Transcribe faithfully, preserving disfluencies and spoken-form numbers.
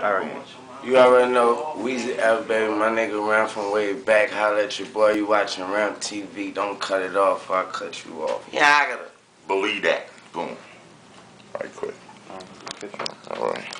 Alright. You already know, Weezy F, baby, my nigga ran from way back. Holla at your boy, you watching Ramp T V. Don't cut it off or I'll cut you off. Yeah, I gotta believe that. Boom. Right quick. Um, Alright.